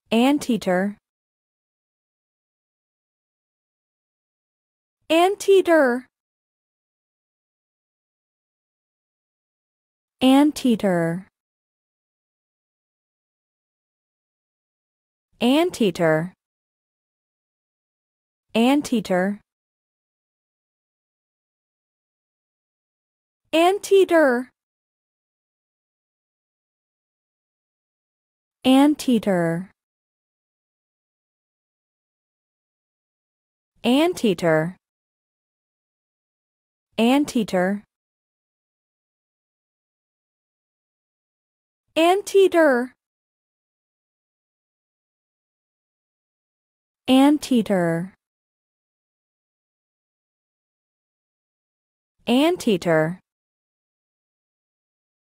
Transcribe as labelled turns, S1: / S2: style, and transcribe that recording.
S1: Anteater. Anteater. Anteater. Anteater. Anteater. Anteater. Anteater. Anteater. Anteater. Anteater. Anteater. Anteater.